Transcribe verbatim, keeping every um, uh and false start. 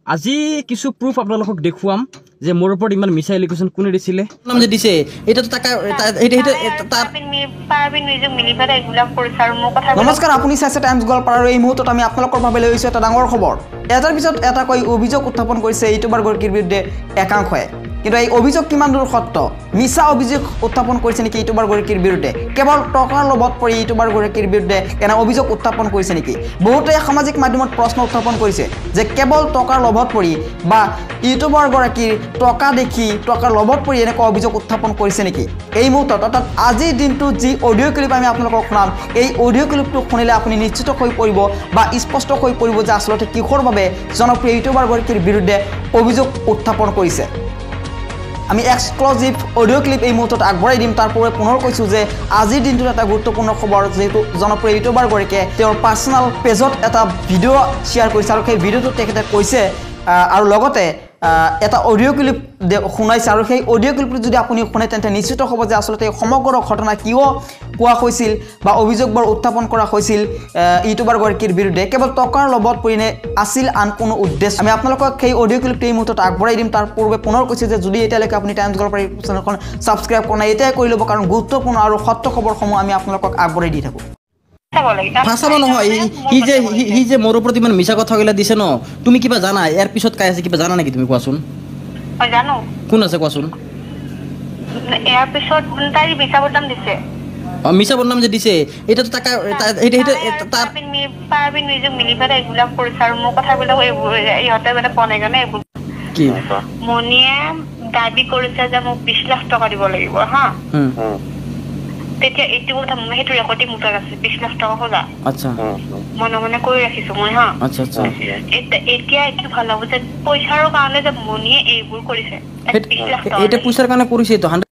আজি কিছু প্রুফ আপোনালোকক দেখুৱাম যে মোৰ ওপৰত ইমান মিছা এলিগেশন কোনে দিছিলে নাম যে দিছে এটা তো টাকা এটা এটা তার পারবিন নিজে মিলিবারে এগুলা কৰিছ আৰু মোৰ কথা নমস্কাৰ আপুনি চাইছে টাইমছ গল পাৰৰ এই মুহূৰ্তত আমি আপোনালোকৰ বাবে লৈ আহিছো এটা ডাঙৰ খবৰ এটাৰ পিছত এটা কৈ অভিযোগ উত্থাপন কৰিছে ইউটিউবাৰ গৰাকীৰ বিৰুদ্ধে একাংশই কিন্তু এই অভিযোগ কিমান দূৰ সত্য মিছা অভিযোগ উত্থাপন কৰিছে নেকি ইউটিউবাৰ গৰাকীৰ বিৰুদ্ধে কেৱল টকাৰ লোভত পৰি ইউটিউবাৰ গৰাকীৰ বিৰুদ্ধে এনে অভিযোগ উত্থাপন কৰিছে নেকি বহুতে সামাজিক মাধ্যমত প্ৰশ্ন উত্থাপন কৰিছে যে কেৱল টকাৰ লোভত পৰি বা ইউটিউবাৰ গৰাকীৰ টকা দেখি টকাৰ লোভত পৰি এনে অভিযোগ উত্থাপন কৰিছে নেকি এই মুহূৰ্তত অৰ্থাৎ আজিৰ দিনটো যি অডিঅ' ক্লিপ আমি আপোনালোকক শুনাম এই অডিঅ' ক্লিপটো শুনিলে আপুনি নিশ্চিত হৈ পৰিব বা স্পষ্ট হৈ পৰিব যে আচলতে কিহৰ বাবে জনপ্ৰিয় ইউটিউবাৰ গৰাকীৰ বিৰুদ্ধে অভিযোগ উত্থাপন কৰিছে আমি এক্সক্লুসিভ অডিও ক্লিপ এই মুহূৰ্তত আগবঢ়াই দিম তাৰ পূৰ্বে পুনৰ কৈছোঁ যে আজিৰ দিনটোত এটা গুৰুত্বপূৰ্ণ খবৰ যেহেতু জনপ্ৰিয় ইউটিউবাৰ গৰাকীয়ে তেওঁৰ পাৰ্চনেল পেজত এটা ভিডিঅ' শ্বেয়াৰ কৰিছে আৰু সেই ভিডিঅ'টো তেখেতে কৈছে আৰু লগতে এটা অডিও ক্লিপ শুনাইছে আৰু সেই অডিও ক্লিপটো যদি আপুনি শুনে তেন্তে নিশ্চিত হ'ব যে আচলতে সমগ্ৰ ঘটনা কিয় কোৱা হৈছিল বা অভিযোগবোৰ উত্থাপন কৰা হৈছিল ইউটিউবাৰ গৰাকীৰ বিৰুদ্ধে কেৱল টকাৰ লোভত পৰিনে আছিল আন কোনো উদ্দেশ্য আমি আপোনালোকক সেই অডিও ক্লিপটো এই মুহূৰ্তত আগবঢ়াই দিম তাৰ পূৰ্বে পুনৰ কৈছে যে যদি এতিয়ালৈকে আপুনি টাইমছ গল পাৰি চেনেলখন ছাবস্ক্ৰাইব কৰা নাই এতিয়াই কৰি ল'ব কাৰণ গুৰুত্বপূৰ্ণ আৰু সত্য খবৰসমূহ আমি আপোনালোকক আগবঢ়াই দি থাকোঁ ফাঁসাব নহয় হি যে হি যে মোৰ ওপৰত ইমান মিছা কথা গিলা দিছে ন তুমি কিবা জানা ইয়াৰ পিছত কাই আছে কিবা জানা নেকি তুমি কোৱাচোন মই জানো কোন আছে কোৱাচোন ইয়াৰ পিছত তাই মিছা বদনাম দিছে অ মিছা বদনাম যে দিছে এটা তো টাকা এটা এটা তার পারবিন নিজে মিলিবারে এগুলা কৰিছ আৰু মোৰ কথাগুলো ইহঁতে মানে পনে গনে কি মনিয়ে দাবী কৰিছে যে মোক বিশ লাখ টকা দিব লাগিব হা হুম তেতিয়া এইটো কথা মই হেতু ৰেকৰ্ডিং মুতাৰ আছে বিশ লাখ টকা হলা আচ্ছা মনে মনে কৰি ৰাখিছো মই হা আচ্ছা আচ্ছা এতিয়া এইটো ভাল হ'ব যে পইচাৰ কাৰণে যে মনিয়ে এইবোৰ কৰিছে বিশ লাখ টকা এটা পইচাৰ কাৰণে কৰিছে তো